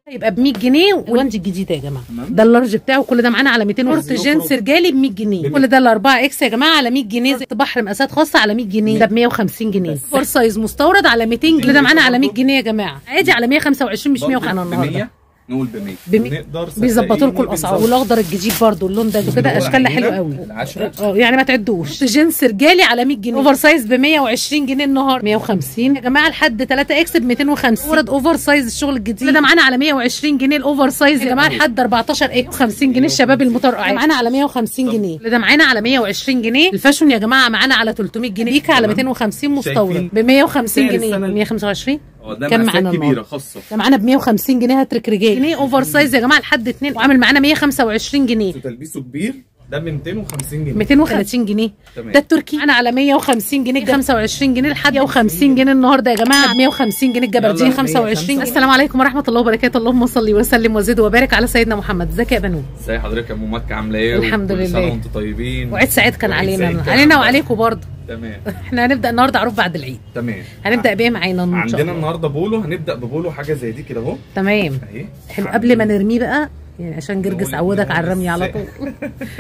يبقى ب 100 جنيه. والوانج الجديد يا جماعه ده اللارج بتاعه، كل ده معانا على 200. شورت جينز رجالي ب 100 جنيه. كل ده ال 4 اكس يا جماعه على 100 جنيه. زي بحر مقاسات خاصه على 100 جنيه، ده ب 150 جنيه. فور سايز مستورد على 200 جنيه. كل ده معانا على 100 جنيه يا جماعه، عادي على 125 مش 100. انا النهارده نقول ب 100 بيظبطوا لكم الاسعار. والاخضر الجديد برده اللون ده كده اشكال حلوه قوي. يعني ما تعدوش. جينز رجالي على 100 جنيه. اوفر سايز ب 120 جنيه النهارده، 150 يا جماعه لحد 3 اكس ب 250. ورد اوفر سايز الشغل الجديد ده معانا على 120 جنيه. الاوفر سايز يا جماعه لحد 14 اكس 50 جنيه. الشباب المطرقع معانا على 150 جنيه. ده معانا على 120 جنيه. الفاشون يا جماعه معانا على 300 جنيه. بيكا على 250 مستورد ب 150 جنيه. 125 كان معانا كبيره خاصه. ده معانا ب 150 جنيه. هاتريك رجالي جنيه اوفر سايز يا جماعه لحد 2 وعامل معانا 125 جنيه. وتلبيسه كبير ده ب 250 جنيه. 230 جنيه. ده التركي انا على 150 جنيه. 25 جنيه لحد 150 جنيه النهارده يا جماعه ب 150 جنيه. الجبردين 25. السلام عليكم ورحمه الله وبركاته. اللهم صل وسلم وزد وبارك على سيدنا محمد. ازيك يا بنو؟ ازي حضرتك يا ام مكه؟ عامله ايه؟ الحمد لله. كل سنه وانتم طيبين. وعيد سعيد كان علينا وعليكم برضه. تمام. احنا هنبدا النهارده عروض بعد العيد. تمام. هنبدا بايه معانا ان شاء الله؟ عندنا النهارده بولو. هنبدا ببولو حاجه زي دي كده اهو. تمام. اهي حلو. قبل ما نرميه بقى يعني عشان جرجس عودك على الرمي على طول.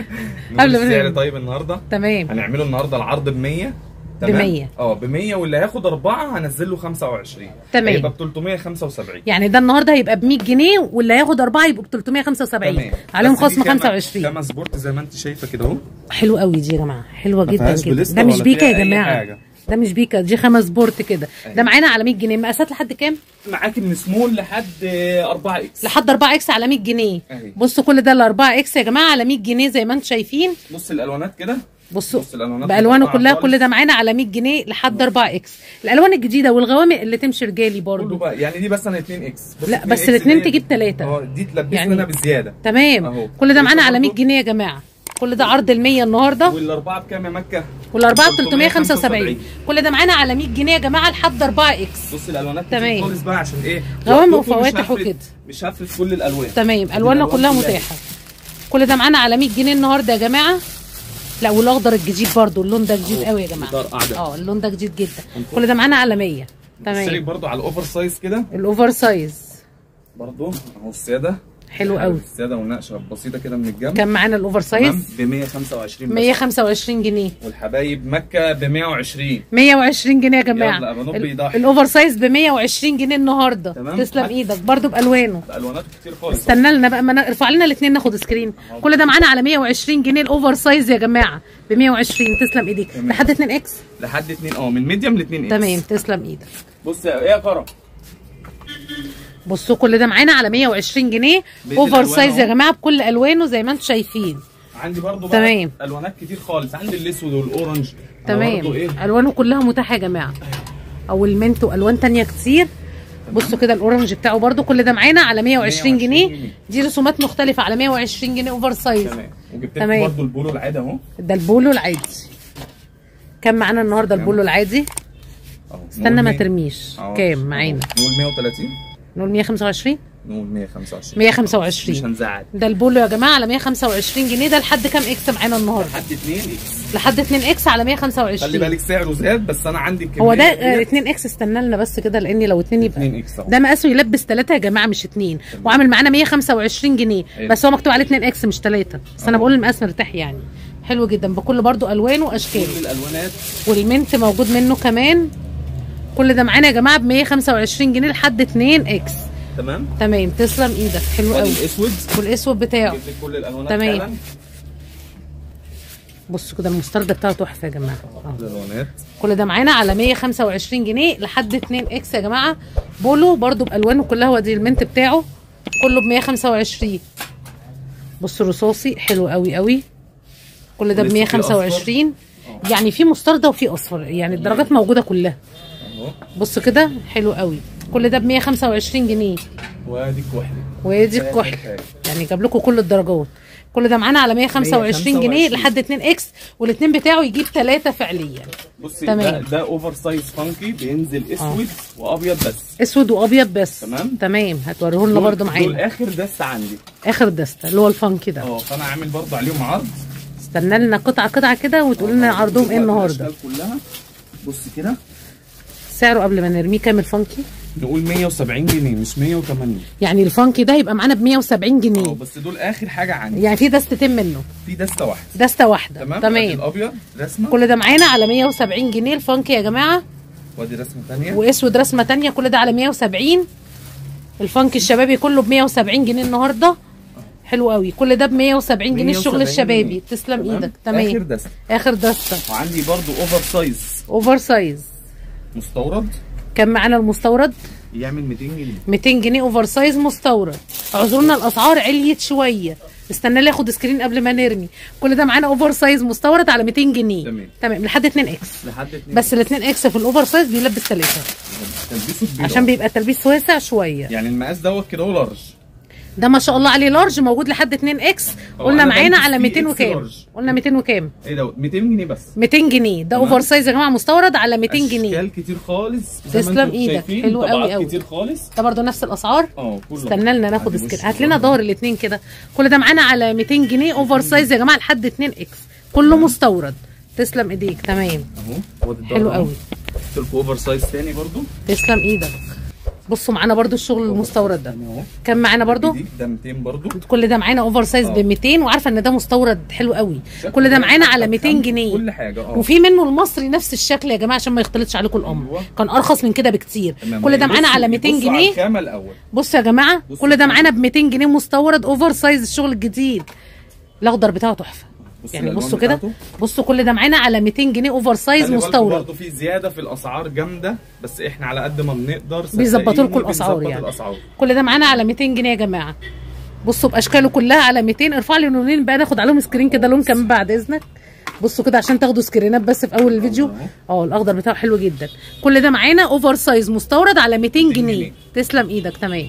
قبل ما السعر طيب النهارده تمام. هنعمله النهارده العرض ب 100. ب 100 ب 100 واللي هياخد 4 هنزل له 25. تمام. هيبقى ب 375. يعني ده النهارده هيبقى ب 100 جنيه واللي هياخد 4 يبقوا ب 375 عليهم خصم 25. خمس سبورت زي ما انت شايفه كده اهو. حلو قوي دي يا جماعه، حلوه جدا جدا. ده مش بيكا يا جماعه، ده مش بيكا، دي 5 سبورت كده. ده معانا على 100 جنيه. مقاسات لحد كام؟ معاكي من سمول لحد 4 اكس. لحد 4 اكس على 100 جنيه. بصوا كل ده ال 4 اكس يا جماعه على 100 جنيه زي ما انتم شايفين. بص الالوانات كده، بصوا بالوانه كلها. كل ده معانا على 100 جنيه لحد 4 اكس. الالوان الجديده والغوامق اللي تمشي رجالي برضه بقى. يعني دي بس انا 2 اكس. لا بس الاثنين تجيب 3. دي تلبسني يعني انا بزياده. تمام. كل ده معانا على 100 جنيه يا جماعه. كل ده عرض ال 100 النهارده. والاربعه بكام يا مكه؟ والاربعه ب 375. كل ده معانا على 100 جنيه يا جماعه لحد 4 اكس. بص الالوانات كتير خالص بقى عشان ايه؟ غوامق وفواتح وكده. مش هفرد كل الالوان. تمام. الواننا كلها متاحه. كل ده معانا على 100 جنيه النهارده يا جماعه. لا والاخضر الجديد برضو اللون ده جديد قوي يا جماعه. اللون ده جديد جدا. كل ده معانا على 100. تمام. الشريك برضو على الاوفر سايز كده. الاوفر سايز برضو اهو الساده. حلو قوي. الساده ونقشه بسيطه كده من الجنب. كان معانا الاوفر سايز ب 125 125 جنيه. والحبايب مكه ب 120 120 جنيه يا جماعه. يلا بنوب يضحي. الاوفر سايز ب 120 جنيه النهارده. تسلم ايدك برضو بالوانه. الواناته كتير خالص. استنى لنا بقى ما ارفع لنا الاثنين ناخد سكرين. كل ده معانا على 120 جنيه الاوفر سايز يا جماعه ب 120. تسلم ايديك. لحد 2 اكس. لحد 2 من ميديوم ل 2 اكس. تمام. تسلم ايدك. بص ايه يا كرم، بصوا كل ده معانا على 120 جنيه اوفر سايز يا جماعه بكل الوانه زي ما انتم شايفين. عندي برضو بقى تمام الوانات كتير خالص. عندي الاسود والاورنج. تمام. الوانه كلها متاحه يا جماعه. او المنت والوان ثانيه كتير. بصوا كده الاورنج بتاعه برضو. كل ده معانا على 120 جنيه. دي رسومات مختلفه على 120 جنيه اوفر سايز. تمام. وجبت لكم برضو البولو العادي اهو. ده البولو العادي. كام معانا النهارده البولو العادي؟ استنى ما ترميش. كام معانا؟ نقول 130. نقول 125. نقول 125. 125 مش هنزعل. ده البولو يا جماعه على 125 جنيه. ده لحد كام اكس معانا النهارده؟ لحد 2 اكس. لحد 2 اكس على 125. خلي بالك سعره زاد بس انا عندي الكميه. هو ده 2 اكس. استنى لنا بس كده لان لو 2 يبقى 2 اكس ده مقاسه يلبس 3 يا جماعه مش 2. وعامل معانا 125 جنيه بس هو مكتوب عليه 2 اكس مش 3. بس انا بقول المقاس مرتاح يعني. حلو جدا بكل برضو الوانه واشكاله. كل الالوانات. والمنت موجود منه كمان. كل ده معانا يا جماعه ب 125 جنيه لحد 2 اكس. تمام. تسلم ايدك. حلو قوي. الاسود والاسود بتاعه كل الالوانات. تمام. بصوا كده المسترد بتاعه تحفه يا جماعه. الالوانات كل ده معانا على 125 جنيه لحد 2 اكس يا جماعه. بولو برضو بالوانه كلها. ودي المنت بتاعه كله ب 125. بصوا رصاصي حلو قوي قوي. كل ده ب 125. يعني في مستردة وفي اصفر يعني الدرجات موجوده كلها. بصوا كده حلو قوي. كل ده ب 125 جنيه. وادي الكحل. وادي الكحل يعني جاب لكم كل الدرجات. كل ده معانا على 125 جنيه لحد 2 اكس. والاثنين بتاعه يجيب 3 فعليا. بصي ده اوفر سايز فانكي بينزل اسود وابيض بس. اسود وابيض بس. تمام. هتوريه لنا برده معانا. دول اخر دست عندي. اخر دست اللي هو الفانكي ده. فانا عامل برده عليهم عرض. استنى لنا قطعه كده وتقول لنا عرضهم ايه النهارده. كلها. بص كده سعره قبل ما نرميه كام الفانكي؟ نقول 170 جنيه مش 180. يعني الفانكي ده يبقى معانا ب 170 جنيه. بس دول اخر حاجه عندي. يعني في دستتين منه؟ في دسته واحده. دسته واحده. تمام. الابيض رسمه. كل ده معانا على 170 جنيه الفانكي يا جماعه. وادي رسمه ثانيه واسود رسمه ثانيه، كل ده على 170. الفانكي الشبابي كله ب 170 جنيه النهارده. حلو قوي. كل ده ب 170 جنيه الشغل الشبابي. تسلم ايدك. تمام. اخر دسته. اخر دسته. وعندي برضو اوفر سايز. اوفر سايز مستورد. كم معانا المستورد؟ يعمل 200 جنيه. 200 جنيه اوفر سايز مستورد. اعذرونا الاسعار عليت شويه، استنى لي اخد سكرين قبل ما نرمي. كل ده معانا اوفر سايز مستورد على 200 جنيه. تمام لحد 2 اكس. بس ال 2 اكس في الاوفر سايز بيلبس 3 تلبيسه كبير عشان بيبقى التلبيس واسع شويه. يعني المقاس دوت كده هو لارج. ده ما شاء الله عليه لارج موجود لحد 2 اكس. قلنا معانا على 200 وكام؟ قلنا 200 وكام؟ ايه دوت 200 جنيه بس. 200 جنيه ده اوفر سايز يا جماعه مستورد على 200 جنيه. اشكال كتير خالص. تسلم ايدك. حلو قوي قوي. كتير خالص. ده برده نفس الاسعار. كله. استنى لنا ناخد سكرين. هات لنا ظهر الاثنين كده. كل ده معانا على 200 جنيه اوفر سايز يا جماعه لحد 2 اكس. كله مستورد. تسلم ايديك. تمام اهو. حلو قوي. قلت لكم اوفر سايز ثاني برده. تسلم ايدك. بصوا معانا برده الشغل المستورد ده. كم معانا برده؟ ده 200 برده. كل ده معانا اوفر سايز ب 200 وعارفه ان ده مستورد حلو قوي. كل ده معانا على 200 جنيه. كل حاجه. وفي منه المصري نفس الشكل يا جماعه عشان ما يختلطش عليكم الامر. كان ارخص من كده بكتير. كل ده معانا على 200 جنيه. بصوا يا جماعه كل ده معانا ب 200 جنيه مستورد اوفر سايز الشغل الجديد. الاخضر بتاعه تحفه. يعني بصوا كده. بصوا كل ده معانا على 200 جنيه اوفر سايز مستورد. برضه في زياده في الاسعار جامده، بس احنا على قد ما بنقدر بيظبطوا لكم الاسعار يعني. كل ده معانا على 200 جنيه يا جماعه. بصوا باشكاله كلها على 200. ارفع لي لونين بقى ناخد عليهم سكرين كده لون كمان بعد اذنك. بصوا كده عشان تاخدوا سكرينات بس في اول الفيديو. الاخضر بتاعه حلو جدا. كل ده معانا اوفر سايز مستورد على 200 جنيه. تسلم ايدك. تمام.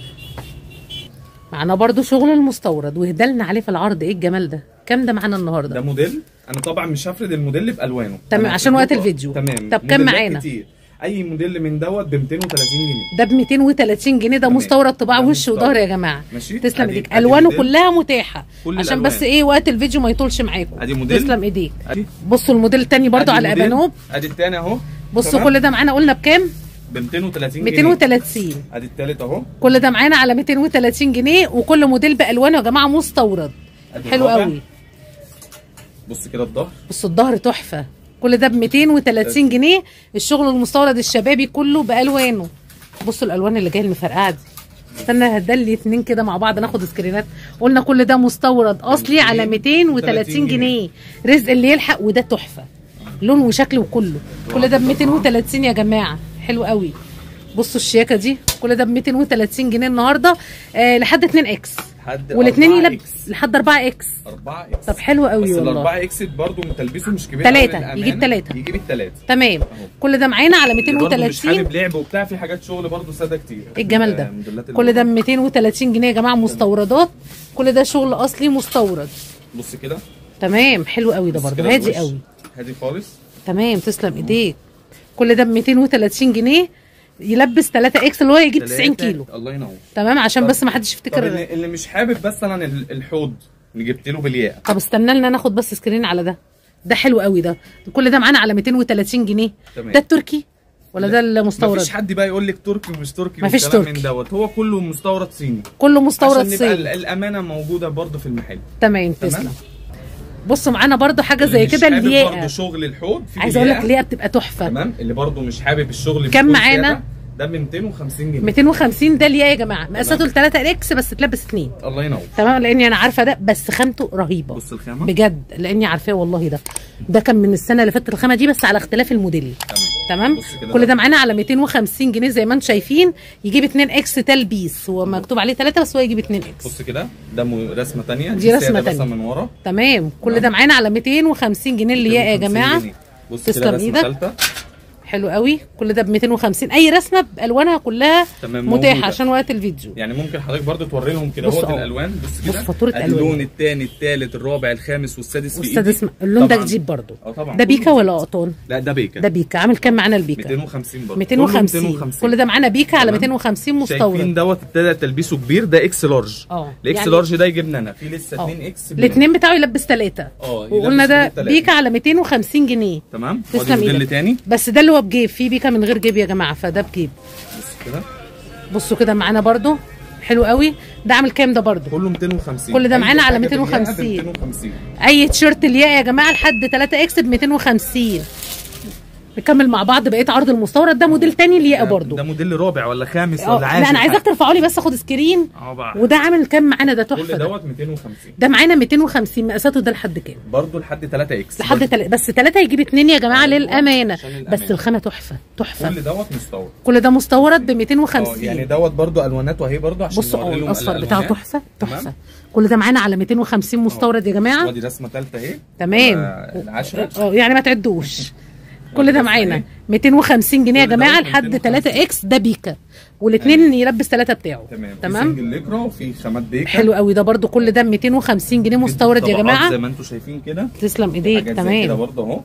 معانا برضو شغل المستورد وهدلنا عليه في العرض. ايه الجمال ده؟ كام ده معانا النهارده؟ ده موديل. انا طبعا مش هفرد الموديل بالوانه. تمام عشان وقت الفيديو. تمام. طب كام معانا؟ كتير. اي موديل من دوت ب 230 جنيه. ده ب 230 جنيه. ده مستورد طباعه وش وظهر يا جماعه. ماشي. تسلم ايديك. الوانه كلها متاحه عشان بس ايه وقت الفيديو ما يطولش معاكم. ادي موديل. تسلم ايديك. بصوا الموديل الثاني برده على ابانوب. ادي الثاني اهو. بصوا كل ده معانا قلنا بكام؟ ب 230 جنيه. 230. ادي الثالث اهو. كل ده معانا على 230 جنيه وكل موديل بالوانه يا جماعه مستورد. حلو قوي. بص كده الظهر. بصوا الظهر تحفه. كل ده ب 230 جنيه. الشغل المستورد الشبابي كله بالوانه. بصوا الالوان اللي جايه المفرقعه دي. استنى هدلي اتنين كده مع بعض ناخد سكرينات. قلنا كل ده مستورد اصلي على 230 جنيه. رزق اللي يلحق. وده تحفه لون وشكل وكله. كل ده ب 230 يا جماعه. حلو قوي. بصوا الشياكه دي. كل ده ب 230 جنيه النهارده لحد 2 اكس. والاثنين يلبس لحد 4 اكس. 4 اكس. طب حلو قوي والله. بس ال 4 اكس برضه من تلبيسه مش كبير. 3 يجيب 3. يجيب الثلاثه. تمام. كل ده معانا على 230. مش حابب لعب وبتاع. في حاجات شغل برضه ساده كتير. ايه الجمال ده؟ كل ده ب 230 جنيه يا جماعه مستوردات. كل ده شغل اصلي مستورد. بص كده. تمام. حلو قوي ده برضه. هادي قوي. هادي خالص. تمام. تسلم ايديك. كل ده ب 230 جنيه يلبس 3 اكس اللي هو يجيب 90 كيلو. الله ينور. تمام عشان بس ما حدش يفتكر. اللي مش حابب مثلا الحوض جبت له بالياقه. طب استنى لنا ناخد بس سكرين على ده. ده حلو قوي ده. كل ده معانا على 230 جنيه. تمام. ده التركي ولا ده المستورد؟ مفيش حد بقى يقول لك تركي ومش تركي. مفيش تركي من دوت. هو كله مستورد صيني. كله مستورد صيني عشان الامانه موجوده برده في المحل. تمام. تسلم. بصوا معانا برده حاجه زي كده الياقه. برده شغل الحوض. عايزه اقول لك الياقه بتبقى تحفه. تمام. اللي برده مش حابب الشغل. كم معانا؟ ده ب 250 جنيه. 250 ده الياقه يا جماعه. مقاساته 3 اكس بس تلبس 2. الله ينور. تمام. لاني انا عارفه ده بس خامته رهيبه. بص الخامه بجد لاني عارفاه والله. ده كان من السنه اللي فاتت الخامه دي بس على اختلاف الموديل. تمام. كل ده معانا على 250 جنيه زي ما انتم شايفين. يجيب 2 اكس تلبيس. هو مكتوب عليه 3 بس هو يجيب 2 اكس. بص كده. ده رسمه ثانيه. دي رسمه ثانيه من ورا. تمام. كل ده معانا على 250 جنيه الياقه يا جماعه. تسلم ايدك. حلو قوي. كل ده ب 250. اي رسمه بالوانها كلها متاحه عشان وقت الفيديو. يعني ممكن حضرتك برضه توري لهم كده اهوت الالوان. بص كده. بص فاتوره الالوان. اللون الثاني الثالث الرابع الخامس والسادس في ايدي. اللون ده جديد برضه. طبعا. ده بيكا ولا قطن؟ لا ده بيكا. ده بيكا. عامل كام معانا البيكا؟ 250 برضه. 250. كل ده معانا بيكا على 250 مستورد. شايفين دوت ابتدى تلبيسه كبير. ده اكس لارج. الاكس يعني لارج ده يجيب لنا في لسه 2 اكس. الاثنين بتاعه يلبس 3. وقلنا ده بيكا على 250 جنيه. تمام. تسلم ايدك. بس ده اللي هو بجيب. في بيكا من غير جيب يا جماعه فده بجيب. بص كده. بصوا كده معانا برضو حلو قوي. ده عامل كام ده برضو؟ كله 250. كل ده معانا على 250. اي تيشيرت الياقه يا جماعه لحد 3 اكس ب 250. نكمل مع بعض بقيه عرض المستورد. ده موديل تاني الياقه برضو. ده موديل رابع ولا خامس ولا عاشر؟ لا انا عايزاك ترفعوا لي بس اخد سكرين. وده عامل كام معانا ده؟ تحفه. كل دوت 250. ده معانا 250. مقاساته ده لحد كام؟ برضو لحد 3 اكس. لحد بس 3 يجيب 2 يا جماعه للامانه. بس الخامه تحفه تحفه. كل دوت مستورد. كل ده مستورد ب 250. يعني دوت برضو الوانات وهي برضو عشان بصوا الاصفر بتاعه تحفه تحفه. كل ده معانا على 250 مستورد يا جماعه. ودي رسمه ثالثه اهي. تمام. العشره يعني ما تعدوش. كل ده معانا 250 جنيه يا جماعه لحد 3 اكس. ده بيكا والاثنين يلبس 3 بتاعه. تمام. في الليكرا وفي خامات بيكا. حلو قوي. ده برده كل ده 250 جنيه مستورد يا جماعه زي ما انتم شايفين كده. تسلم ايديك. تمام كده برده اهو.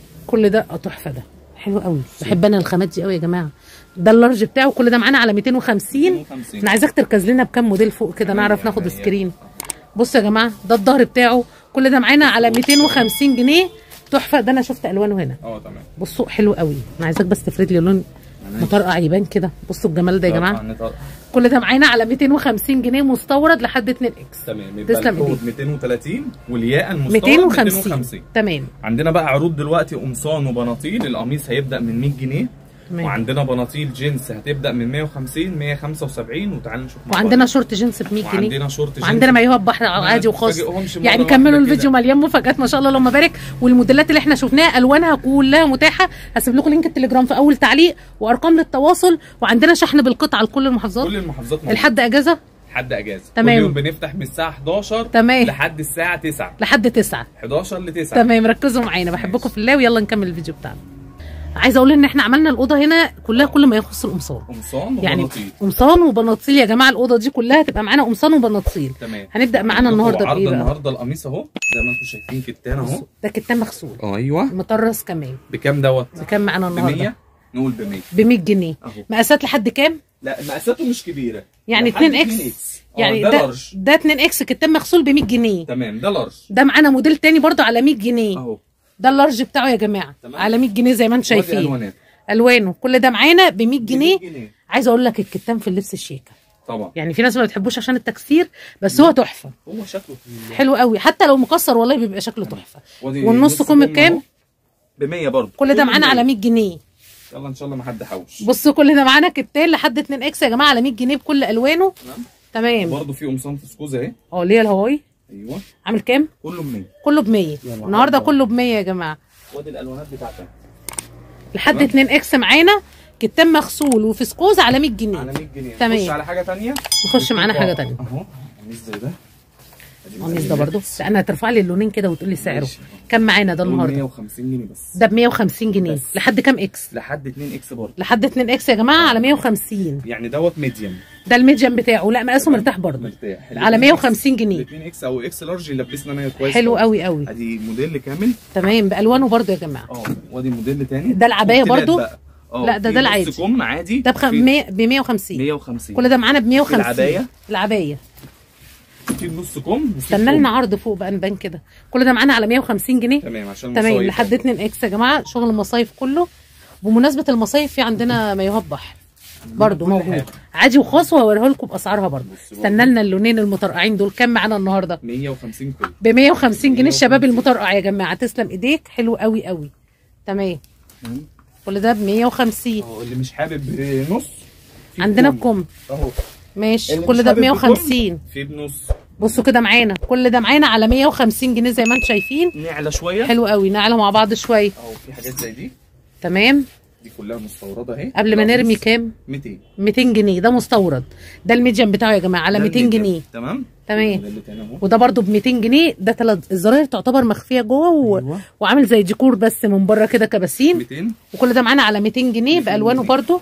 كل ده تحفه. ده حلو قوي. بحب انا الخامات دي قوي يا جماعه. ده اللارج بتاعه. كل ده معانا على 250. انا عايزاك تركز لنا بكام موديل فوق كده نعرف ناخد سكرين. بصوا يا جماعه ده الظهر بتاعه. كل ده معانا على 250 جنيه. تحفه. ده انا شفت الوانه هنا. تمام. بصوا حلو قوي. انا عايزاك بس تفرد لي لون مطرقع يبان كده. بصوا الجمال ده يا جماعه. كل ده معانا على 250 جنيه مستورد لحد 2 اكس. تمام. تسلم ايديك. 230 والياقه المستورد 250. تمام. عندنا بقى عروض دلوقتي قمصان وبناطيل. القميص هيبدا من 100 جنيه. وعندنا بناطيل جينز هتبدا من 150 175. وتعالوا نشوف. وعندنا شورت جينز ب 100 جنيه. وعندنا شورت جينز. وعندنا مايوهات بحر عادي وخاص. يعني كملوا الفيديو مليان مفاجآت ما شاء الله اللهم بارك. والموديلات اللي احنا شفناها الوانها كلها متاحه. هسيب لكم لينك التليجرام في اول تعليق وارقام للتواصل. وعندنا شحن بالقطعه لكل المحافظات. كل المحافظات لحد اجازه. لحد اجازه. تمام. كل يوم بنفتح من الساعه 11 تمام لحد الساعه 9. لحد 9. 11 ل 9. تمام. ركزوا معانا. بحبكم في الله. ويلا نكمل الفيديو بتاعنا. عايزه اقول ان احنا عملنا الاوضه هنا كلها كل ما يخص القمصان. قمصان يعني وبناطيل. قمصان وبناطيل يا جماعه. الاوضه دي كلها تبقى معانا قمصان وبناطيل. تمام. هنبدا معانا النهارده بايه بقى؟ النهارده القميص اهو زي ما انتم شايفين كتان اهو. ده كتان مغسول. ايوه. مطرز كمان. بكام دوت؟ بكام معانا النهارده؟ ب 100. نقول ب 100. ب 100 جنيه. مقاسات لحد كام؟ لا مقاساته مش كبيره. يعني 2 اكس. يعني ده 2 اكس كتان مغسول ب 100 جنيه. تمام. ده لارج. ده معانا موديل تاني برده على 100 جنيه اهو. ده اللارج بتاعه يا جماعه. تمام. على 100 جنيه زي ما انتم شايفين. الوانه كل ده معانا ب 100 جنيه. عايزه اقول لك الكتان في اللبس الشيكه طبعا. يعني في ناس ما بتحبوش عشان التكسير بس هو تحفه. هو شكله حلو قوي. حتى لو مكسر والله بيبقى شكله تحفه. والنص كم بكام؟ ب 100 برضه. كل ده معانا على 100 جنيه. يلا ان شاء الله ما حد حوش. بصوا كل ده معانا كتان لحد 2 اكس يا جماعه على 100 جنيه بكل الوانه. تمام. برضه في قمصان فسكوز اهي. اللي هي الهواي. ايوه. عامل كام؟ كله ب 100. كله ب 100 النهارده. كله ب 100 يا جماعه. ودي الالوانات بتاعتها لحد 2 اكس معانا كتان مغسول وفسكوز على 100 جنيه. على 100 جنيه. تمام. نخش على حاجه ثانيه. نخش معانا حاجه ثانيه اهو. قميص زي ده. القميص ده برضه. انا هترفع لي اللونين كده وتقول لي سعره كام معانا ده النهارده؟ 150 جنيه بس. ده ب 150 جنيه بس. لحد كام اكس؟ لحد 2 اكس برضه. لحد 2 اكس يا جماعه على 150. يعني دوت ميديم. ده الميديم بتاعه. لا مقاسه مرتاح برضه. مرتاح. على 150 جنيه. 2 اكس او اكس لارج يلبسنا انا كويس. حلو قوي قوي. ادي موديل كامل. تمام. بالوانه برضه يا جماعه. وادي موديل ثاني. ده العبايه برضه. لا ده العادي. كم عادي. ده ب 150. 150. كل ده معانا ب 150. العبايه في نص كم. استنى لنا عرض فوق بقى نبان كده. كل ده معانا على 150 جنيه. تمام. عشان تمام. لحد 2 اكس يا جماعه. شغل المصايف كله. بمناسبه المصايف في عندنا مايوهات بحر برضه موجود عادي وخاص. وهوريه لكم باسعارها برضه. استنى لنا اللونين المطرقعين دول كام معانا النهارده؟ 150 كل. ب 150 جنيه الشباب المطرقع يا جماعه. تسلم ايديك. حلو قوي قوي. تمام. كل ده ب 150. اللي مش حابب نص عندنا بكم اهو. ماشي. كل ده ب 150. في بنص. بصوا كده معانا. كل ده معانا على 150 جنيه زي ما انتم شايفين. نعلى شويه. حلو قوي. نعلى مع بعض شويه اهو. في حاجات زي دي. تمام. دي كلها مستورده اهي. قبل ما نرمي كام؟ 200 جنيه. ده مستورد. ده الميديم بتاعه يا جماعه على 200 جنيه. تمام. وده برده ب 200 جنيه. ده الزراير تعتبر مخفيه جوه أيوة. وعامل زي ديكور بس من بره كده كباسين. 200. وكل ده معانا على 200 جنيه بالوانه برده.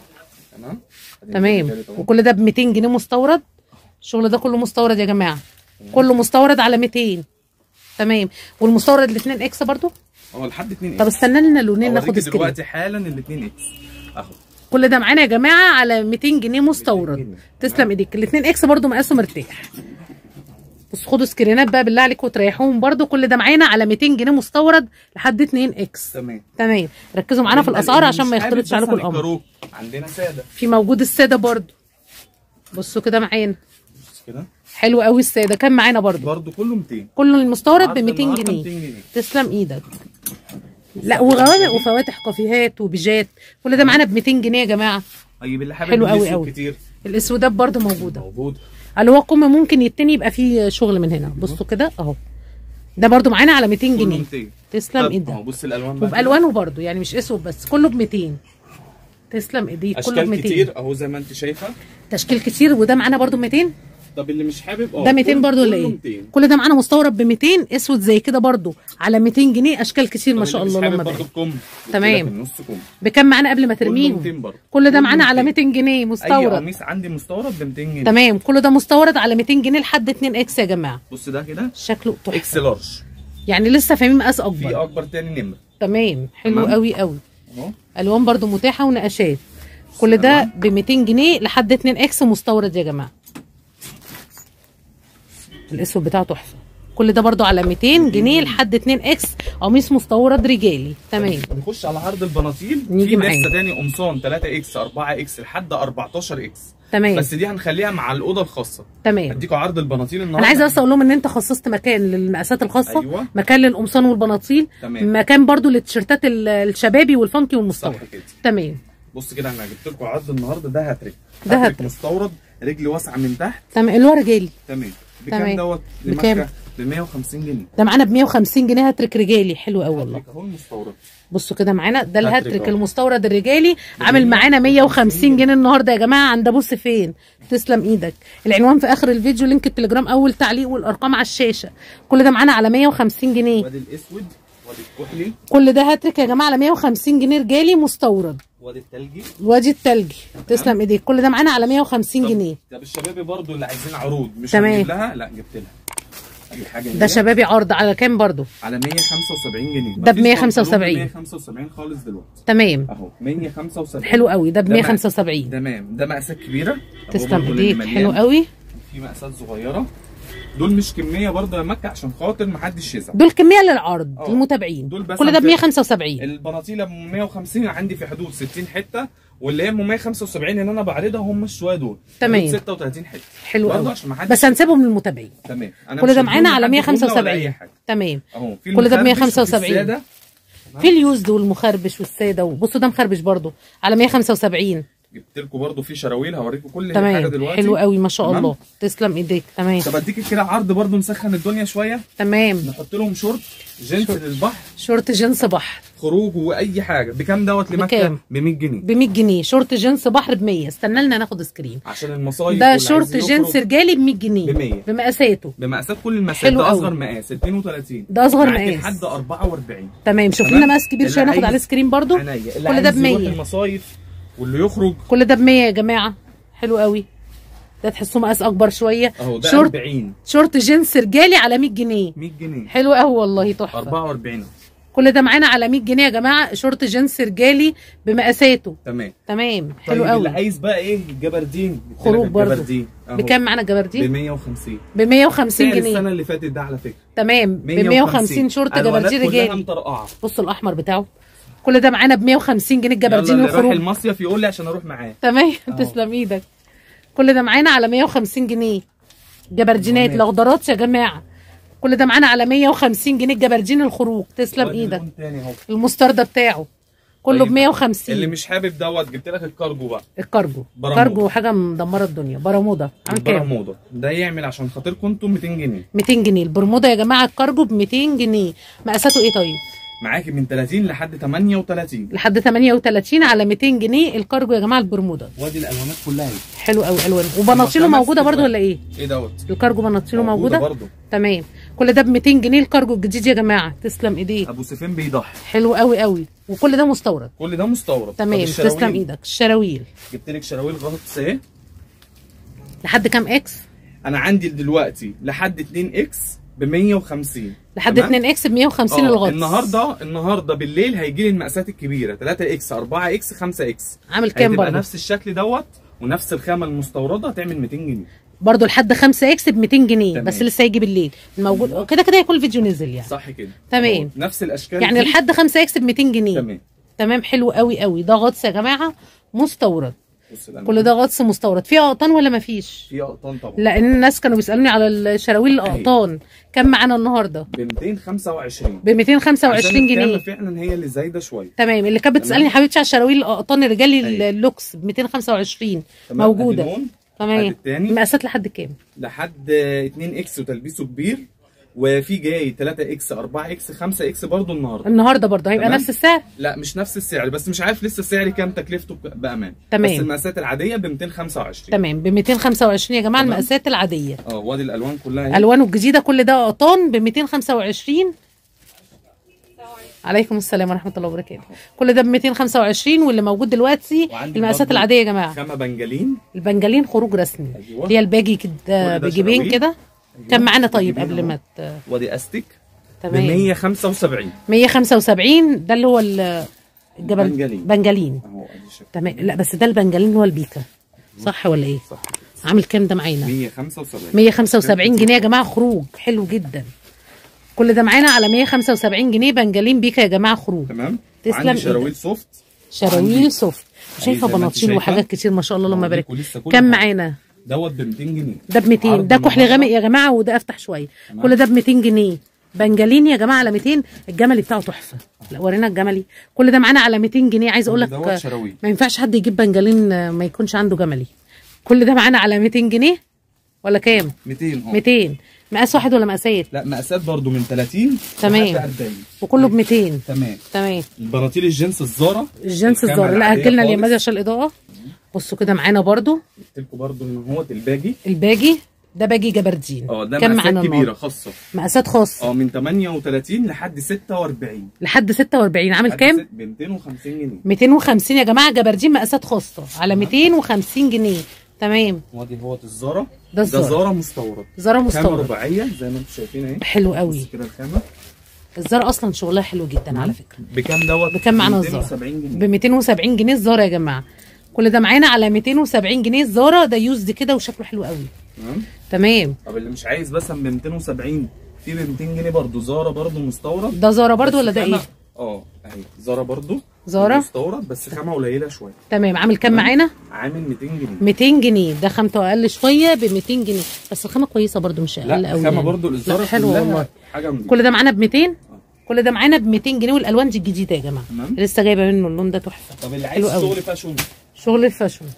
تمام. وكل ده ب 200 جنيه مستورد. الشغل ده كله مستورد يا جماعه. كله مستورد على 200. تمام. والمستورد ال 2 اكس برده. لحد 2 اكس. طب استنى لنا لونين ناخد سكرين دلوقتي حالا ال 2 اكس اهو. كل ده معانا يا جماعه على 200 جنيه مستورد. تسلم ايديك. ال 2 اكس برده مقاسه مرتاح. بصوا خدوا سكرينات بقى بالله عليكم وتريحوهم برده. كل ده معانا على 200 جنيه مستورد لحد 2 اكس. تمام. ركزوا معانا في الاسعار عشان ما يختلطش عليكم الامر. عندنا ساده. في موجود الساده برده. بصوا كده معانا كده حلو قوي الساده. كان معانا برضو كله 200، كله المستورد ب 200 جنيه. تسلم ايدك. لا وغوامق وفواتح كافيهات وبيجات كل ده معانا ب 200 جنيه يا جماعه. طيب اللي حابب حلو قوي قوي كتير الاسودات برضو موجوده. اللي هو قمه ممكن يتني يبقى فيه شغل من هنا. بصوا كده اهو ده برضو معانا على 200 جنيه. تسلم ايدك. بص الالوان وبالوانه برضو يعني مش اسود بس كله ب 200. تسلم ايديك. كله ب 200 كتير اهو زي ما انت شايفه تشكيل كتير. وده معانا برضو 200. طب اللي مش حابب ده 200 برضو ولا ايه؟ كل ده معانا مستورد ب 200 اسود زي كده برضو على 200 جنيه. اشكال كتير ما شاء الله. لما بقى تمام بكام معانا قبل ما ترميهم؟ كل ده معانا على 200 جنيه مستورد. اي قميص عندي مستورد ب 200 جنيه. تمام كل ده مستورد على 200 جنيه لحد 2 اكس يا جماعه. بص ده كده شكله تحفه. اكس لارج يعني لسه فاهمين مقاس اكبر. في اكبر تاني نمره. تمام حلو قوي قوي. الوان برضو متاحه ونقاشات. كل ده ب 200 جنيه لحد 2 اكس مستورد يا جماعه. الاسود بتاعه تحفه. كل ده برضو على 200 جنيه لحد 2 اكس قميص مستورد رجالي. تمام. نخش على عرض البناطيل. نيجي معانا لسه تاني قمصان 3 اكس 4 اكس لحد 14 اكس. تمام. بس دي هنخليها مع الاوضه الخاصه. تمام. هديكوا عرض البناطيل النهارده. انا عايزه بس اقول لهم ان انت خصصت مكان للمقاسات الخاصه. أيوة. مكان للقمصان والبناطيل. تمام. مكان برضو للتيشيرتات الشبابي والفانكي والمستورد. صح كده. تمام. بص كده انا جبت لكم عرض النهارده. ده هاتريك. ده هاتريك مستورد رجل واسعه من تحت. تمام اللي هو رجالي. تمام. بكام دوت؟ بكام؟ ب 150 جنيه. ده معانا ب 150 جنيه هاتريك رجالي. حلو قوي والله. اهو المستورد. بصوا كده معانا ده الهاتريك المستورد الرجالي عامل معانا 150 جنيه النهارده يا جماعه عند ابو سفين. تسلم ايدك. العنوان في اخر الفيديو، لينك التليجرام اول تعليق والارقام على الشاشه. كل ده معانا على 150 جنيه. وادي الاسود وادي الكحلي. كل ده هاتريك يا جماعه على 150 جنيه رجالي مستورد. وادي التلجي. وادي التلجي. تسلم ايديك. كل ده معانا على 150 جنيه. طب الشبابي برضو اللي عايزين عروض مش تمام. هنجيب لها. لا جبت لها اي حاجه. ده شبابي عرض على كام برضو؟ على 175 جنيه. ده ب 175. 175 خالص دلوقتي. تمام اهو 175. حلو قوي. ده ب 175. تمام. ده مقاسات كبيره. تسلم ايديك. حلو قوي. في مقاسات صغيره. دول مش كميه برضه يا مكه عشان خاطر ما حدش يزعل. دول كميه للعرض المتابعين. دول بس كل ده ب 175. البناطيله ب 150 عندي في حدود 60 حته، واللي هي 175 اللي انا بعرضها هم الشويه دول. تمام. 36 حته. حلو قوي. بس هنسيبهم للمتابعين. تمام. كل ده معانا على 175. تمام. اهو كل ده ب 175. في اليوزد والمخربش والساده. وبصوا ده مخربش برضه على 175. جبت لكم برضه في شراويل هوريكم كل تمام. حاجه دلوقتي. حلو قوي ما شاء الله. تسلم ايديك. تمام. طب اديك كده عرض برضه نسخن الدنيا شويه. تمام. نحط لهم شورت جينز للبحر. شورت جينز بحر خروج واي حاجه. بكام دوت لمكه؟ ب 100 جنيه. ب 100 جنيه. شورت جينز بحر ب 100. استنى لنا ناخد سكرين عشان المصايف. ده شورت جينز رجالي ب 100 جنيه. ب 100 بمقاساته. بمقاسات كل المقاسات. ده اصغر مقاس 32. ده اصغر مقاس لحد 44. تمام. شوف لنا مقاس كبير شويه ناخد عليه سكرين برضو. كل ده ب 100. المصايف واللي يخرج كل ده ب 100 يا جماعه. حلو قوي. ده تحسوه مقاس اكبر شويه. اهو ده 40. شورت جينز رجالي على 100 جنيه. 100 جنيه. حلو قوي والله تحفه. 44. كل ده معانا على 100 جنيه يا جماعه. شورت جينز رجالي بمقاساته. تمام. تمام. حلو قوي. اللي عايز بقى ايه الجبردين خروج برضه. بكام معانا الجبردين؟ ب 150. ب 150 جنيه. السنه اللي فاتت ده على فكره. تمام. ب 150 شورت جبردين رجالي. بصوا الاحمر بتاعه. كل ده معانا ب 150 جنيه الجبردين الخروج. يلا اللي رايح المصيف يقول لي عشان اروح معاه. تمام. تسلم ايدك. كل ده معانا على 150 جنيه جبردينات الاخضرات يا جماعه. كل ده معانا على 150 جنيه الجبردين الخروج. تسلم ايدك. المستردة بتاعه كله ب 150. اللي مش حابب دوت جبت لك الكارجو بقى. الكارجو حاجه مدمره الدنيا. برمودا عن كام؟ برمودا ده يعمل عشان خاطركم انتم 200 جنيه. 200 جنيه البرمودا يا جماعه. الكارجو ب 200 جنيه. مقاساته ايه طيب؟ معاكي من 30 لحد 38. لحد 38 على 200 جنيه الكارجو يا جماعه البرمودا. وادي الالوانات كلها. حلو قوي الوان. وبناطيله موجوده برده ولا ايه؟ ايه دوت؟ الكارجو بناطيله موجوده برده. تمام. كل ده ب 200 جنيه الكارجو الجديد يا جماعه. تسلم ايديك. ابو سفين بيضحي. حلو قوي قوي. وكل ده مستورد. كل ده مستورد. تمام. تسلم ايدك. الشراويل جبت لك شراويل غطس اهي. لحد كام اكس؟ انا عندي دلوقتي لحد 2 اكس ب 150. لحد 2 اكس ب 150 الغطس. النهارده بالليل هيجي لي المقاسات الكبيره 3 اكس 4 اكس 5 اكس. عامل كام برضه؟ نفس الشكل دوت ونفس الخامه المستورده هتعمل 200 جنيه برضه. لحد 5 اكس ب 200 جنيه. تمام. بس لسه هيجي بالليل الموجود كده كده هيكون الفيديو نزل يعني. صح كده. تمام. نفس الاشكال يعني لحد 5 اكس ب 200 جنيه. تمام. تمام. حلو قوي قوي. ده غطس يا جماعه مستورد. كل ده غطس مستورد. في اقطان ولا ما فيش؟ في اقطان طبعا، لان الناس كانوا بيسالوني على الشراويل الاقطان. كم معانا النهارده؟ ب 225. ب 225 جنيه فعلا هي اللي زايده شويه. تمام. اللي كانت بتسالني حبيبتي على الشراويل الاقطان الرجالي اللوكس ب 225 موجوده. تمام. المقاسات لحد كام؟ لحد 2 اكس وتلبيسه كبير، وفي جاي 3 اكس 4 اكس 5 اكس برضه النهارده برضه هيبقى نفس السعر؟ لا مش نفس السعر، بس مش عارف لسه السعر كام تكلفته بامان. تمام. بس المقاسات العاديه ب 225. تمام ب 225 يا جماعه. المقاسات العاديه. وادي الالوان كلها الوانه الجديده كل ده قطان ب 225. عليكم السلام ورحمه الله وبركاته. كل ده ب 225، واللي موجود دلوقتي المقاسات العاديه يا جماعه. خامه بنجلين. البنجلين خروج رسمي. اللي هي الباجي كده بجيبين كده. كم معانا طيب قبل ما وادي استك ب تمام 175. 175 ده اللي هو الجبل بنجلين. تمام. لا بس ده البنجلين هو البيكا، صح ولا ايه؟ صح. عامل كام ده معانا؟ 175. 175 جنيه يا جماعه. خروج حلو جدا. كل ده معانا على 175 جنيه بنجلين بيكا يا جماعه. خروج. تمام. تسلم. شراويل سوفت. شراويل سوفت. شايفه بناطيل وحاجات كتير ما شاء الله اللهم بارك. كم معانا؟ دوت ب 200 جنيه. ده ب 200. ده كحل غامق يا جماعه، وده افتح شويه. كل ده ب 200 جنيه بنجلين يا جماعه على 200. الجملي بتاعه تحفه. لا ورينا الجملي. كل ده معانا على 200 جنيه. عايز اقول لك ما ينفعش حد يجيب بنجلين ما يكونش عنده جملي. كل ده معانا على 200 جنيه ولا كام؟ 200. 200. مقاس واحد ولا مقاسات؟ لا مقاسات برضو من 30 تمام لحد 40 وكله ب 200. تمام. البناطيل الجينز الزارا. الجينز الزارا. لا هجيلنا اليمادي عشان الاضاءه. بصوا كده معانا برضو. قلت لكم برضو ان هو الباجي ده باجي جبردين. ده كم مقاسات كبيره خاصه. مقاسات خاصه من 38 لحد 46. لحد 46. عامل كام؟ ب 250 جنيه. 250 يا جماعه. جبردين مقاسات خاصه على 250 جنيه. تمام. وادي هو الزارا. ده زارا مستورد. زارا مستورد. خامه رباعيه زي ما انتم شايفين اهي. حلو قوي. بص كده الخامه. الزارا اصلا شغلها حلو جدا على فكره. بكام دوت؟ بكام معانا الزارا؟ ب 270 جنيه الزارا يا جماعه. كل ده معانا على 270 جنيه الزارا. ده يوزد كده وشكله حلو قوي. تمام. طب اللي مش عايز مثلا ب 270 في ب 200 جنيه برضه زارا برضه مستورد. ده زارا برضه ولا ده ايه؟ اهي زارا برضه. زارا مستورد بس خامه قليله شويه. تمام. عامل كام معانا؟ عامل 200 جنيه. 200 جنيه. ده خامته اقل شويه ب 200 جنيه، بس الخامه كويسه برضه مش اقل قوي. لا خامه برضه الزارا حلوه والله. حاجه نضيفه. كل ده معانا ب 200. كل ده معانا ب 200 جنيه. والالوان دي الجديده يا جماعه. لسه جايبه منه اللون ده تحفه. طب اللي عايز شغل فاشون. شغل الفاشون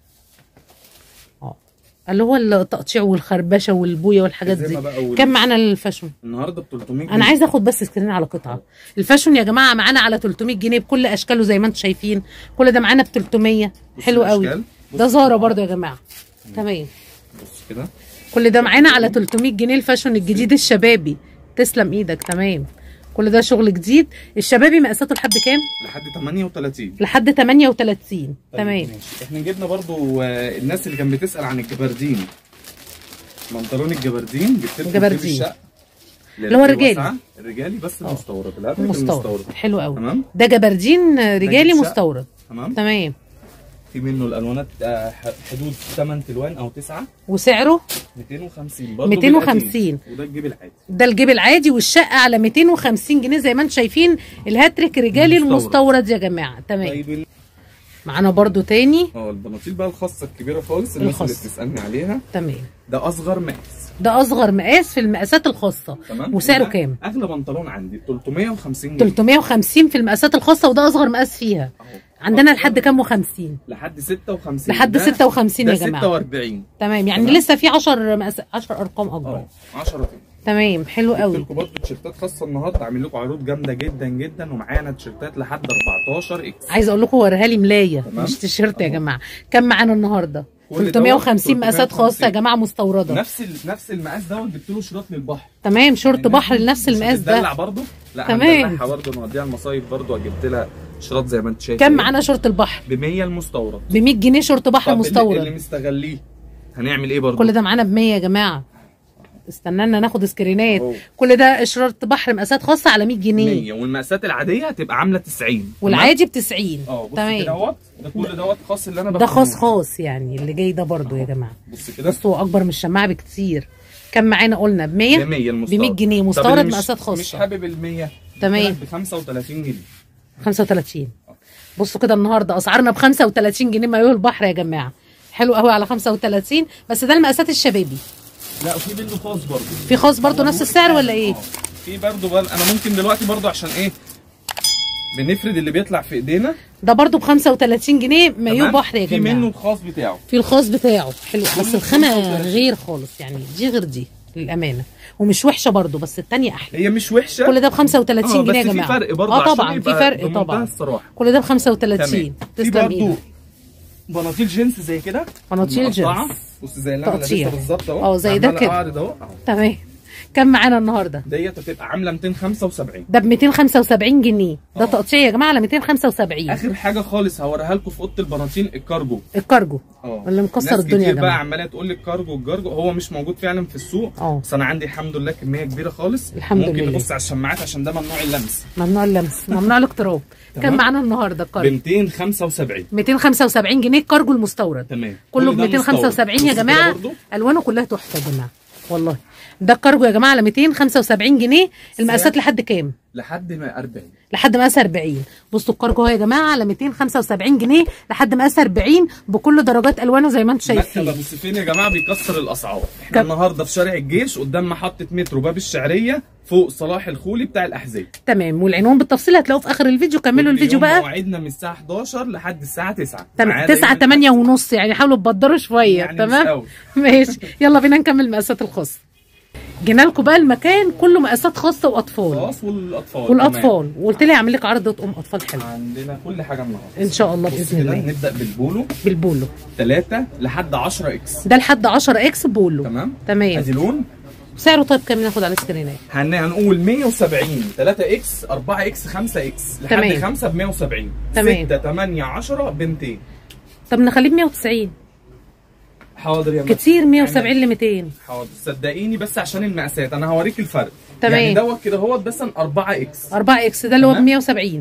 اللي هو التقطيع والخربشه والبويه والحاجات دي. كم معانا الفاشون النهارده ب 300 جنيه. انا عايزه اخد بس سكرين على قطعه. الفاشون يا جماعه معانا على 300 جنيه بكل اشكاله زي ما انتم شايفين. كل ده معانا ب 300. حلو قوي. ده زارا برضو يا جماعه. تمام. بص كده. كل ده معانا على 300 جنيه الفاشون الجديد الشبابي. تسلم ايدك. تمام. كل ده شغل جديد. الشبابي مقاساته لحد كام؟ لحد 38. لحد 38. تمام. ماشي. احنا جبنا برضو الناس اللي كانت بتسال عن الجبردين. بنطلون الجبردين جبت لكم الشقه اللي هو الرجالي بس المستورد. لا المستورد حلو قوي. تمام. ده جبردين رجالي مستورد. تمام. في منه الالوانات حدود 8 الوان او 9. وسعره 250 برضه. 250. وده الجيب العادي. ده الجيب العادي والشقه على 250 جنيه زي ما انتم شايفين. الهاتريك رجالي المستورد يا جماعه. تمام. طيب معانا برضو تاني البناطيل بقى الخاصه الكبيره خالص الناس اللي بتسالني عليها. تمام. ده اصغر مقاس. ده اصغر مقاس في المقاسات الخاصه. تمام. وسعره كام؟ اغلى بنطلون عندي 350 جنيه. 350 في المقاسات الخاصه، وده اصغر مقاس فيها. عندنا لحد كام و50؟ لحد 56. لحد 56 يا جماعه. 46. تمام. يعني لسه في 10 ارقام اكبر. 10. تمام. حلو قوي. قلت لكم برضه تيشيرتات خاصه النهارده عامل لكم عروض جامده جدا جدا، ومعانا تيشيرتات لحد 14 اكس. عايزه اقول لكم وريها لي ملايه مش تيشيرت يا جماعه. كم معانا النهارده؟ 350 مقاسات خاصه يا جماعه مستورده. نفس المقاس دوت جبت له شراط للبحر. تمام. شورت بحر لنفس المقاس ده. هتدلع برضه؟ لا هندلعها برضه نوديها المصايف برضه. جبت لها شراط زي ما انت شايف. كم معانا شورت البحر؟ ب 100 المستورد. ب 100 جنيه شورت بحر مستورد. اللي مستغليه هنعمل ايه برضه؟ كل ده معانا ب 100 يا جماعه. استنانا ناخد سكرينات. كل ده شورت بحر مقاسات خاصه على 100 جنيه. 100. والمقاسات العاديه هتبقى عامله 90. والعادي ب 90. تمام. ده كل دوت خاص اللي انا ده خاص يعني اللي جاي ده برضو يا جماعه. بص كده. بصوا اكبر من الشماعه بكتير. كم معانا قلنا؟ ب 100. ب 100 جنيه مستورد مقاسات خاصه. مش حابب ال 100. تمام. ب 35 جنيه. 35. بصوا كده النهارده اسعارنا ب 35 جنيه مايوه البحر يا جماعه، حلو قوي على 35. بس ده المقاسات الشبابي. لا وفي منه خاص برضه. في خاص برضه نفس السعر ولا ايه؟ في برضه انا ممكن دلوقتي برضه عشان ايه بنفرد اللي بيطلع في ايدينا. ده برضه ب 35 جنيه مايوه بحر يا جماعه. في منه الخاص بتاعه. في الخاص بتاعه حلو، بس الخامه غير خالص يعني، دي غير دي للامانه، ومش وحشه برضه بس الثانيه احلى. هي مش وحشه. كل ده ب 35 جنيه يا جماعه. بس في فرق برضه. طبعا في فرق طبعا الصراحه. كل ده ب 35. في برضه بناطيل جينز زي كده. بناطيل جينز بص زي اللي انا لابسها بالظبط اهو. زي ده كده. تمام. كم معانا النهارده؟ ديت هتبقى عامله 275. ده ب 275 جنيه. ده تقطيع يا جماعه على 275. اخر حاجه خالص هوريها لكم في اوضه البناطيل الكارجو. الكارجو اللي مكسر الدنيا يا جماعه. بقى عماله تقول لي الكارجو هو مش موجود فعلا في السوق. بس انا عندي الحمد لله كميه كبيره خالص. الحمد لله. ممكن نبص على الشماعات عشان ده ممنوع اللمس. ممنوع اللمس، ممنوع الاقتراب. كم معانا النهارده الكارجو؟ ب 275. 275 جنيه الكارجو المستورد. تمام. كله ب 275 يا جماعه. الوانه كلها تحفه يا جماعه والله. ده الكارجو يا جماعه على 275 جنيه. المقاسات لحد كام؟ لحد ما 40. لحد مقاس 40. بصوا الكارجو اهو يا جماعه على 275 جنيه لحد مقاس 40 بكل درجات الوانه زي ما انتم شايفين. مكتب ابو سيفين يا جماعه بيكسر الاسعار. احنا النهارده في شارع الجيش قدام محطه مترو باب الشعريه فوق صلاح الخولي بتاع الاحذيه. تمام. والعنوان بالتفصيل هتلاقوه في اخر الفيديو. كملوا الفيديو بقى. موعدنا من الساعه 11 لحد الساعه 9. تمام. 9 8 ونص يعني حاولوا تبدروا شويه. يعني تمام ماشي. يلا بينا نكمل مقاسات الخاصه. جينا لكم بقى المكان كله مقاسات خاصه واطفال. خاص والاطفال. وقلت لي اعمل لك عرض اطفال حلو. عندنا كل حاجه النهارده ان شاء الله باذن الله. هنبدا بالبولو 3 لحد 10 اكس. ده لحد 10 اكس بولو. تمام. ادي لون. سعره طيب كام ناخد على السكرينات؟ هنقول 170 3 اكس 4 اكس 5 اكس لحد 5 ب 170. تمام. 6 8 10 ب 200. طب نخليه ب 190. حاضر يا كتير 170 ل 200. حاضر صدقيني بس عشان المقاسات انا هوريك الفرق. تمام. يعني دوت كده هو مثلا 4 اكس. 4 اكس ده اللي هو ب 170.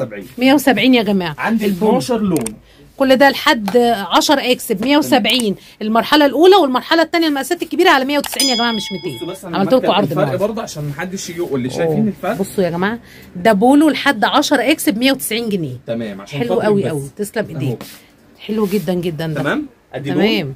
170 يا جماعه. عندي 12 لون. كل ده لحد 10 اكس ب 170 المرحله الاولى، والمرحله الثانيه المقاسات الكبيره على 190 يا جماعه مش 200. عملت لكم عرض الفرق برضه عشان ما حدش يجي يقول لي شايفين الفرق. بصوا يا جماعه ده بولو لحد 10 اكس ب 190 جنيه. تمام. عشان حلو قوي قوي. تسلم ايديك. حلو جدا جدا ده. تمام. ادي تمام.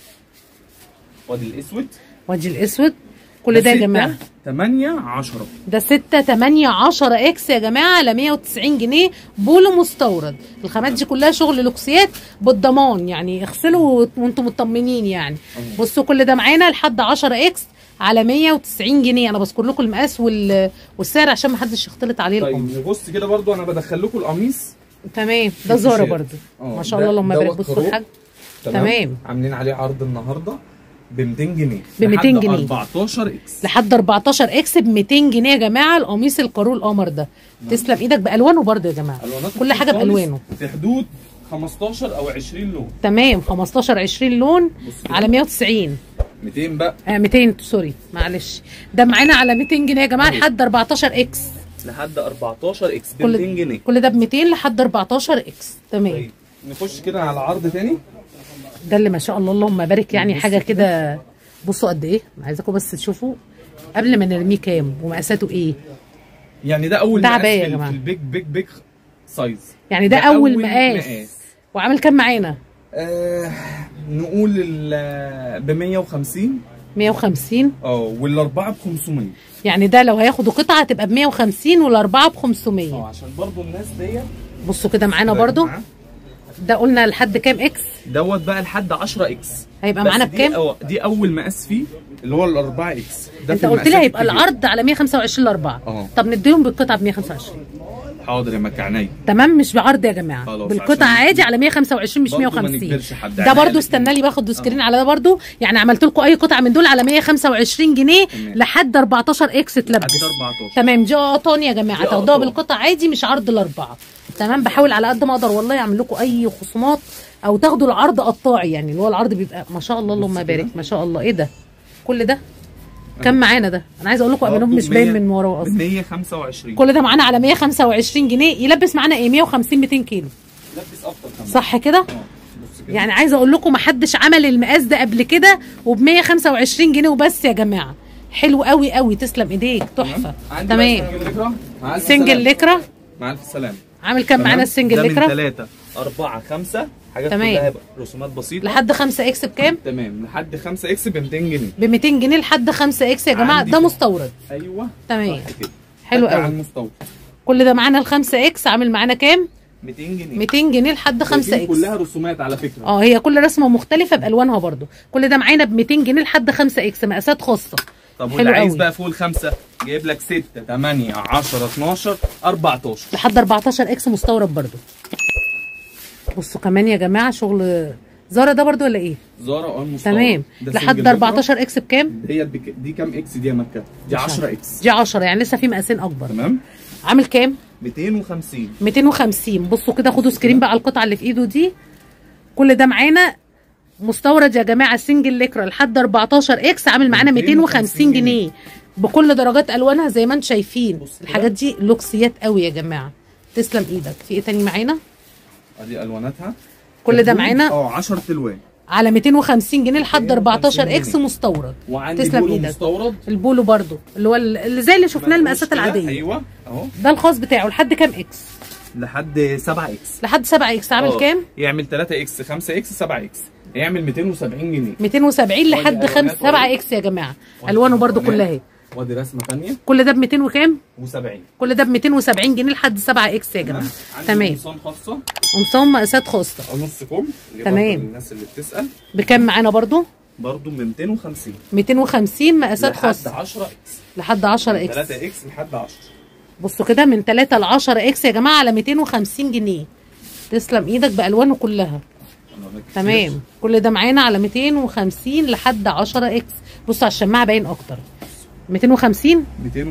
وادي الاسود كل ده يا جماعه 8 10. ده 6 8 10 اكس يا جماعه على 190 جنيه بولو مستورد. الخامات دي كلها شغل لوكسيات بالضمان يعني، اغسلوا وانتم مطمنين يعني. بصوا كل ده معانا لحد 10 اكس على 190 جنيه. انا بذكر لكم المقاس والسعر عشان ما حدش يختلط عليه القميص. طيب نبص كده برضو انا بدخل لكم القميص. تمام. ده زارا برضو ما شاء الله اللهم بارك. بصوا الحاج. تمام. عاملين عليه عرض النهارده ب 200 جنيه. ب 200 جنيه 14 اكس. لحد 14 اكس ب 200 جنيه يا جماعه. القميص القارو القمر ده. تسلم ايدك بالوانه برضه يا جماعه. كل حاجه بالوانه في حدود 15 او 20 لون. تمام. 15 20 لون على 190. 200 بقى 200 سوري معلش. ده معانا على 200 جنيه يا جماعه لحد 14 اكس. لحد 14 اكس ب 200 جنيه. كل ده ب 200 لحد 14 اكس. تمام. طيب نخش كده على عرض تاني. ده اللي ما شاء الله اللهم بارك يعني حاجه كده. بصوا قد ايه. عايزاكم بس تشوفوا قبل ما نرميه كام ومقاساته ايه. يعني ده اول مقاس في البيج سايز. يعني ده اول مقاس. وعامل كام معانا؟ نقول ب 150. 150 والاربعه ب 500. يعني ده لو هياخدوا قطعه تبقى ب 150 والاربعه ب 500. عشان برضو الناس ديت. بصوا كده معانا برضو. ده قلنا لحد كام اكس؟ دوت بقى لحد 10 اكس. هيبقى معانا بكام؟ دي اول مقاس فيه اللي هو الاربعه اكس. انت قلت لي هيبقى العرض على 125 ل4. طب نديهم بالقطعه ب 125. حاضر يا مكعناي. تمام. مش بعرض يا جماعه بالقطعه عادي على 125 مش 150. ده برضو استنى لي باخد سكرين على ده برضو. يعني عملت لكم اي قطعه من دول على 125 جنيه لحد 14 اكس تلبس. تمام. دي قطن يا جماعه تاخدوها بالقطعه عادي مش عرض الاربعه. تمام. بحاول على قد ما اقدر والله اعمل لكم اي خصومات او تاخدوا العرض قطاعي يعني اللي هو العرض بيبقى ما شاء الله اللهم بارك ما شاء الله. ايه ده كل ده كم معانا؟ ده انا عايزه اقول لكم ابانوب مش باين من ورا اصلا. 125. كل ده معانا على 125 جنيه. يلبس معانا ايه 150 200 كيلو. يلبس اكتر كمان. صح كده؟ يعني عايزه اقول لكم ما حدش عمل المقاس ده قبل كده وب 125 جنيه وبس يا جماعه. حلو قوي قوي. تسلم ايديك تحفه. تمام. سنجل سنجل لكرة مع الف سلامه. عامل كام معانا السنجل لكرة؟ من 3 4 5 حاجات تمام. كلها رسومات بسيطه. لحد 5 اكس بكام؟ تمام، لحد 5 اكس ب 200 جنيه. ب 200 جنيه لحد 5 اكس يا جماعه. ده مستورد. ايوه تمام، حلو قوي. المستورد كل ده معانا ال 5 اكس عامل معانا كام؟ 200 جنيه. 200 جنيه لحد 5 اكس. كلها رسومات على فكره. هي كل رسمه مختلفه بالوانها برضو. كل ده معانا ب 200 جنيه لحد 5 اكس، مقاسات خاصه. طب واللي عايز بقى فوق الخمسه جايب لك 6 8 10 12 14 لحد 14 اكس مستورد برضو. بصوا كمان يا جماعه شغل زارا ده برضو ولا ايه؟ زارا مستورد. تمام، لحد 14 اكس بكام؟ دي كام اكس دي يا مكه؟ دي 10 اكس. دي 10 يعني لسه في مقاسين اكبر. تمام. عامل كام؟ 250. 250. بصوا كده، خدوا سكرين بقى على القطعه اللي في ايده دي. كل ده معانا مستورد يا جماعه، سنجل لكرة لحد 14 اكس عامل معانا 250 جنيه بكل درجات الوانها زي ما انتم شايفين. الحاجات دي لوكسيات قوي يا جماعه. تسلم ايدك. في ايه تاني معانا؟ ادي الواناتها. كل ده معانا 10 الوان على 250 جنيه لحد 14 اكس مستورد. وعندي تسلم بولو ايدك. مستورد. البولو برضو اللي هو اللي زي اللي شفناه المقاسات العاديه. ايوه اهو. ده الخاص بتاعه. لحد كام اكس؟ لحد 7 اكس. لحد 7 اكس عامل كام؟ يعمل 3 اكس 5 اكس 7 اكس يعمل 270 جنيه. 270 لحد 7 اكس يا جماعه. الوانه برضو كلها اهي. وادي رسمه ثانيه. كل ده ب 200 وكام؟ و70. كل ده ب 270 جنيه لحد 7 اكس يا جماعه. تمام. قمصان خاصه. قمصان مقاسات خاصه. نص كم. تمام. الناس اللي بتسال. بكام معانا برضو؟ برضو ب 250. 250 مقاسات خاصه. لحد 10 اكس. لحد 10 اكس. 3 اكس لحد 10. بصوا كده من 3 ل 10 اكس يا جماعه على 250 جنيه. تسلم ايدك بالوانه كلها. تمام. كل ده معانا على 250 لحد 10 اكس. بصوا على الشماعه باين اكتر. 250.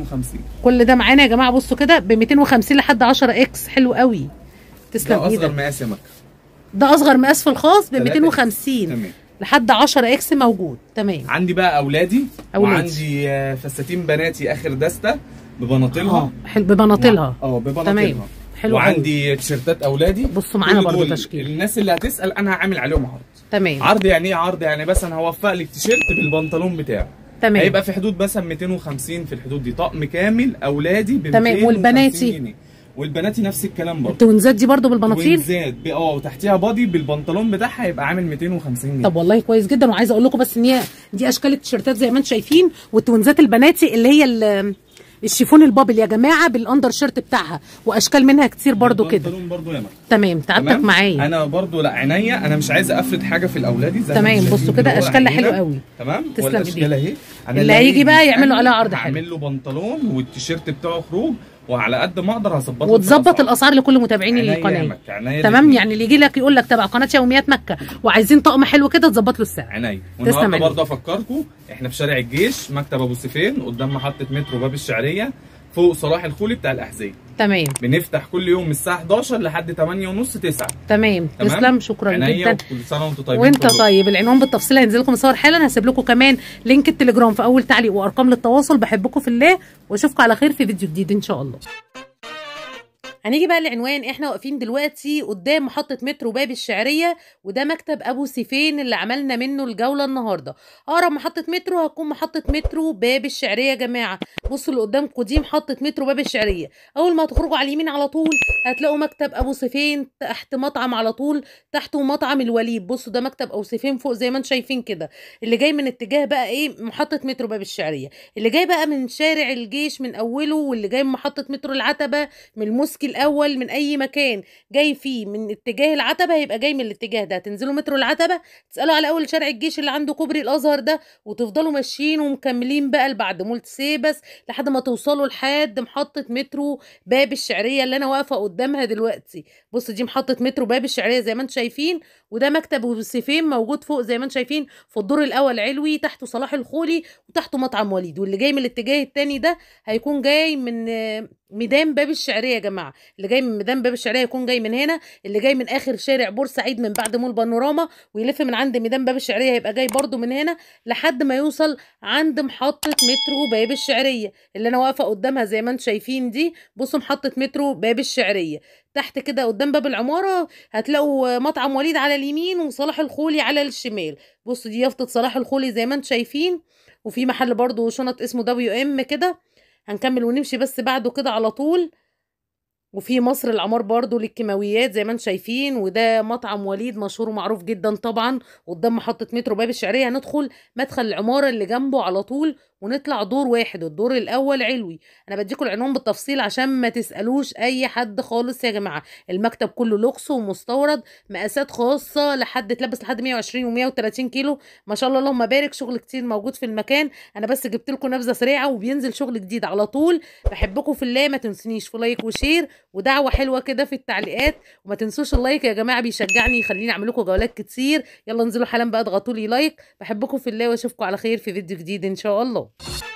كل ده معانا يا جماعه. بصوا كده ب 250 لحد 10 اكس. حلو قوي. تسلم ايدك. ده اصغر مقاس يا مكه. ده اصغر مقاس في الخاص ب 250. تمام. لحد 10 اكس موجود. تمام. عندي بقى اولادي. وعندي فساتين بناتي اخر دسته ببناطيلها. حلو. ببناطيلها. ببناطيلها. تمام. حلو. وعندي تيشيرتات اولادي. بصوا معانا برضه تشكيل. الناس اللي هتسال انا هعمل عليهم عرض. تمام. عرض يعني ايه عرض؟ يعني مثلا هوفق لك تيشيرت بالبنطلون بتاعه. تمام. هيبقى في حدود مثلا 250 في الحدود دي. طقم كامل اولادي ب 250 تمام. والبناتي جنيه. والبناتي نفس الكلام برضه. التوينزات دي برضه بالبناطيل. التوينزات وتحتيها بادي بالبنطلون بتاعها هيبقى عامل 250 جنيه. طب والله كويس جدا. وعايزه اقول لكم بس ان هي دي اشكال التيشيرتات زي ما انتم شايفين. والتوينزات البناتي اللي هي الشيفون البابل يا جماعه بالاندر شيرت بتاعها. واشكال منها كتير برضو كده. برضو ياما. تمام. تعبتك معايا. انا برضو لا عينيا. انا مش عايزه افرد حاجه في الاولادي زي تمام. بصوا كده اشكالها حلوه قوي. تمام. تسلم ايديك. اهي. اللي هيجي بقى يعمل له عليها عرض حلو. هعمل له بنطلون والتيشيرت بتاعه خروج. وعلى قد ما اقدر هظبطه. وتظبط الاسعار لكل متابعين القناه. تمام. يعني اللي يجي لك يقول لك تبع قناه يوميات مكه وعايزين طقم حلو كده تظبط له السعر. عينيا. والنهارده برضه افكركم احنا في شارع الجيش مكتب ابو سيفين قدام محطه مترو باب الشعريه فوق صلاح الخولي بتاع الاحذيه. تمام. بنفتح كل يوم من الساعه 11 لحد 8:30 9. تمام. تسلم. شكرا جدا. كل سنه وانتم طيبين. وانت طيب. العنوان بالتفصيل هينزل لكم صور حالا. هسيب لكم كمان لينك التليجرام في اول تعليق وارقام للتواصل. بحبكم في الله واشوفكم على خير في فيديو جديد ان شاء الله. هنيجي بقى للعنوان. احنا واقفين دلوقتي قدام محطة مترو باب الشعرية وده مكتب ابو سيفين اللي عملنا منه الجولة النهاردة. اقرب محطة مترو هتكون محطة مترو باب الشعرية يا جماعة. بصوا اللي قدامكم دي محطة مترو باب الشعرية. اول ما هتخرجوا على اليمين على طول هتلاقوا مكتب ابو سيفين. تحت مطعم على طول تحته مطعم الوليد. بصوا ده مكتب ابو سيفين فوق زي ما انتم شايفين كده. اللي جاي من اتجاه بقى ايه محطة مترو باب الشعرية. اللي جاي بقى من شارع الجيش من اوله واللي جاي من محطة مترو العتبة من الموسكي الاول من اي مكان جاي فيه من اتجاه العتبه هيبقى جاي من الاتجاه ده. تنزلوا مترو العتبه تسالوا على اول شارع الجيش اللي عنده كوبري الازهر ده وتفضلوا ماشيين ومكملين بقى لبعد مول سيبس لحد ما توصلوا لحد محطه مترو باب الشعريه اللي انا واقفه قدامها دلوقتي. بصوا دي محطه مترو باب الشعريه زي ما انتم شايفين. وده مكتب ابو سيفين موجود فوق زي ما انتم شايفين في الدور الاول علوي تحته صلاح الخولي وتحته مطعم وليد. واللي جاي من الاتجاه التاني ده هيكون جاي من ميدان باب الشعريه يا جماعه. اللي جاي من ميدان باب الشعريه يكون جاي من هنا. اللي جاي من اخر شارع بورسعيد من بعد مول بانوراما ويلف من عند ميدان باب الشعريه هيبقى جاي برده من هنا لحد ما يوصل عند محطه مترو باب الشعريه اللي انا واقفه قدامها زي ما انتم شايفين دي. بصوا محطه مترو باب الشعريه تحت كده قدام باب العماره هتلاقوا مطعم وليد على اليمين وصلاح الخولي على الشمال. بصوا دي يافطه صلاح الخولي زي ما انتم شايفين. وفي محل برده شنط اسمه WM كده. هنكمل ونمشي بس بعده كده على طول وفي مصر العمار برضو للكيماويات زي ما انتم شايفين، وده مطعم وليد مشهور ومعروف جدا طبعا، قدام محطة مترو باب الشعرية. هندخل مدخل العمارة اللي جنبه على طول ونطلع دور واحد، الدور الأول علوي. أنا بديكم العنوان بالتفصيل عشان ما تسألوش أي حد خالص يا جماعة. المكتب كله لوكس ومستورد، مقاسات خاصة لحد تلبس لحد 120 و130 كيلو، ما شاء الله اللهم بارك. شغل كتير موجود في المكان. أنا بس جبت لكم نبذة سريعة وبينزل شغل جديد على طول. بحبكم في الله، ما تنسونيش في لايك وشير ودعوة حلوة كده في التعليقات، وما تنسوش اللايك يا جماعة بيشجعني يخليني اعمل لكم جولات كتير. يلا انزلوا حالا بقى اضغطوا لي لايك. بحبكم في الله واشوفكم على خير في فيديو جديد ان شاء الله.